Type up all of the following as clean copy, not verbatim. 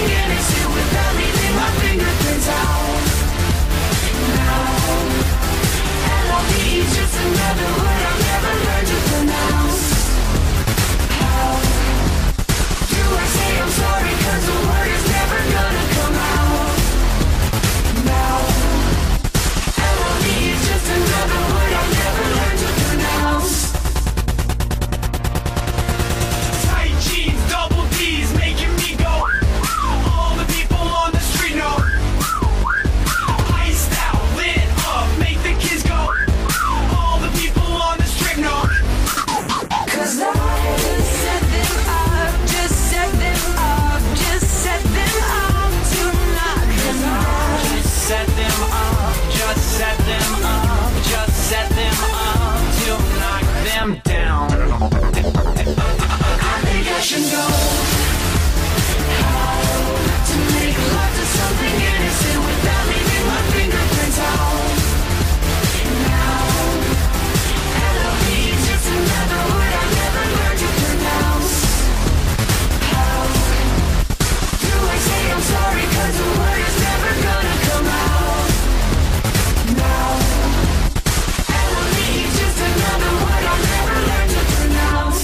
innocent without leaving my fingerprints out. Now, LOVE is just another word I'll never learn to pronounce. How do I say I'm sorry, cause the word is never gonna come out. Now, LOVE is just another word I'll never learn to pronounce. Tight jeans, double D's, making me go. All the people on the street know. Iced out, lit up, make the kids go. All the people on the strip know. Cause I just set them up, just set them up, just set them up to knock them out. Just set them up, just set them up, just set them up to knock them down. I think I should know how to make love to something innocent without leaving my fingerprints out. Now, LOVE is just another word I'll never learn to pronounce. How do I say I'm sorry, cause the word is never gonna come out. Now, LOVE is just another word I'll never learn to pronounce.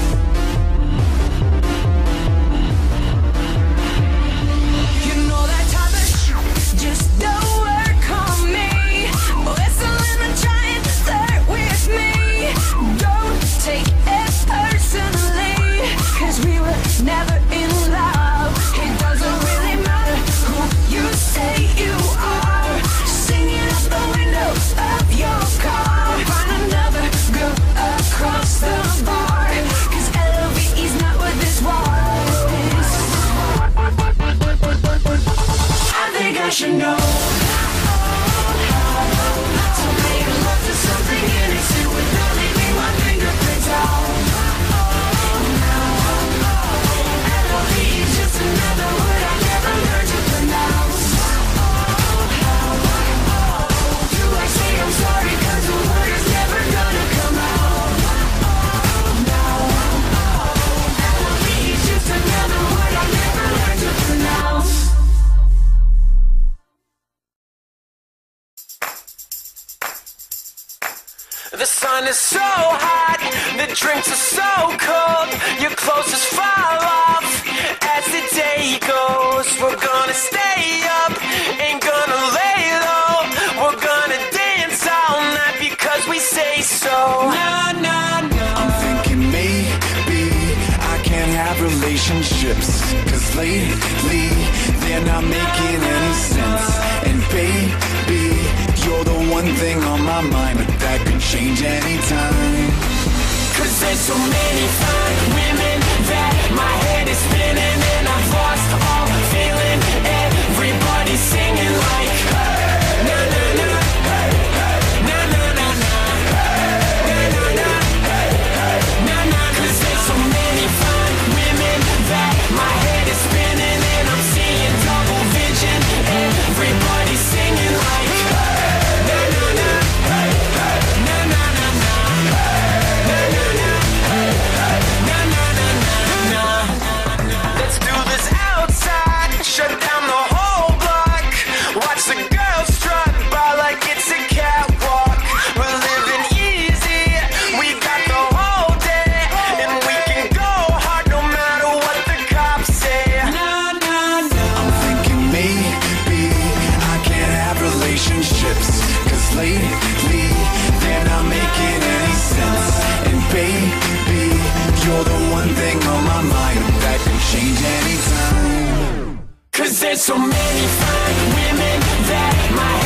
You know that type of shit just don't work on me. Listen, let me try and flirt with me. Don't take it personally, cause we were never in love. It doesn't really matter who you say you are. Singing out the window of your car. Find another girl across the bar, cause LOVE is not what this was. I think I should know how to make love to something innocent without leaving my fingerprints out. LOVE is just another word I'll never learn to pronounce. How do I say I'm sorry, cause the word is never gonna come out. Now, LOVE is just another word I'll never learn to pronounce. The sun is so hot, the drinks are so cold, your clothes just fall off as the day goes. We're gonna stay up, ain't gonna lay low. We're gonna dance all night because we say so. Nah, nah, nah. I'm thinking maybe I can't have relationships, cause lately they're not making any sense. And baby, you're the one thing on my mind, but that could change anytime. Cause there's so many fine women that my head is spinning, and I've lost all feeling. Everybody's singing like na na na, na na na na, na na na, na na. Cause there's so many fine women that my head is spinning, and I'm seeing double vision. Everybody's singing like na na na, na na na na. Let's do this outside, shut down the whole block. Watch the girls strut by like it's a catwalk. We're living easy, we got the whole day, and we can go hard no matter what the cops say. Nah, nah, nah. I'm thinking maybe I can't have relationships, cause lately they're not making any sense. And baby, you're the one thing on my mind that can change anytime. Cause there's so many fine women that my